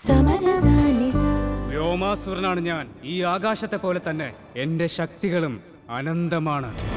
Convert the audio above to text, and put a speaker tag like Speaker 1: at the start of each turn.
Speaker 1: വ്യോമാസുരനാണ് ഞാൻ. ഈ ആകാശത്തെ പോലെ തന്നെ എന്റെ ശക്തികളും അനന്തമാണ്.